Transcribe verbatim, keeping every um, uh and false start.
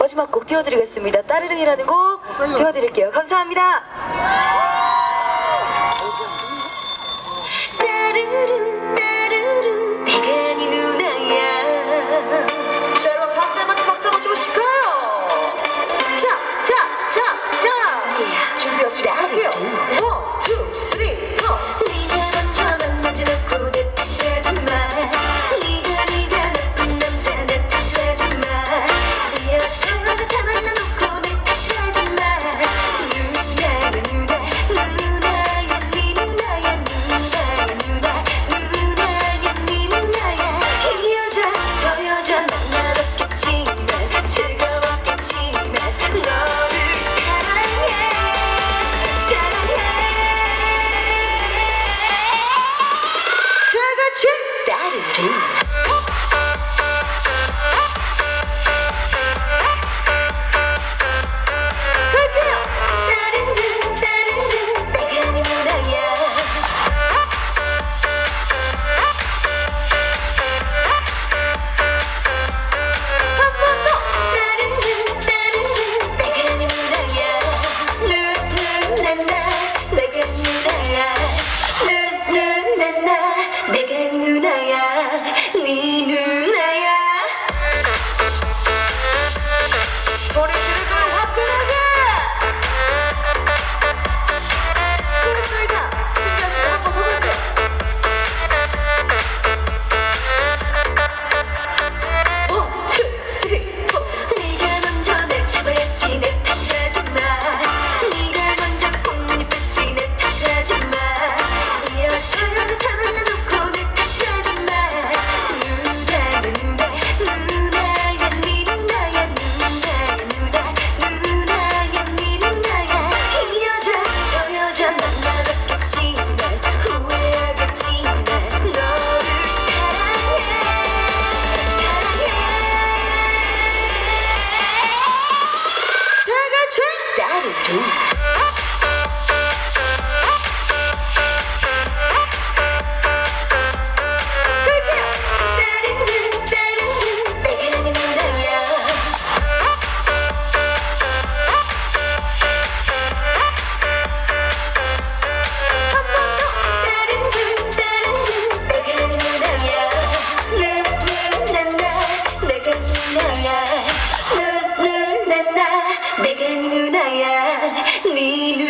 마지막 곡 띄워드리겠습니다. 따르릉이라는 곡 띄워드릴게요. 감사합니다. 따르릉 따르릉 내가 네 누나야. 자, 여러분 박자 맞춰 박수 한번 쳐보실까요? 자, 자, 자, 자. yeah. 준비하시고 할게요. 원, 투, 쓰리, 포. 네가 먼저 만나지 않고 내 탓을 하지 마. 네가 네가 나쁜 남자 내 탓을 하지 마. 이 여자 먼저 다 만나놓고 내 탓을 하지 마. 누나야 누나 누나야 네 누나야 누나야 누나 누나야 네 누나야. 이 여자 저 여자 만나봤겠지만 즐거웠겠지만 너를 사랑해 사랑해. 다같이 따르릉. 갈게요. 따르릉 따르릉 내가 네 누나야. 한 번 더. 따르릉 따르릉 내가 네 누나야. 누누나나 내가 네 누나야. 누누나나 내가 네 누나야. 네 누나야. 소리 지르고 화끈하게. 그렇습니다. 준비하시고 한번 해볼게요. 원, 투, 쓰리, 포. 네가 먼저 날 잡아야지 내 탓을 하지 마. 네가 먼저 꽁무니 뺐지 내 탓을 하지 마. 이 여자 여자 다 만나놓고 내 탓을 하지 마. 누나야 누나 누나야 네 누나야 누나야 누나 누나야 네 누나야. 이 여자 저 여자 만나봤겠지만 후회하겠지만 너를 사랑해 사랑해. 다같이 따르릉. 갈게요. 따르릉 따르릉 내가 네 누나야. 한 번 더. 따르릉 따르릉 내가 네 누나야. 누누나나 내가 네 누나야. 누누나나 내가 네 누나야. 네 누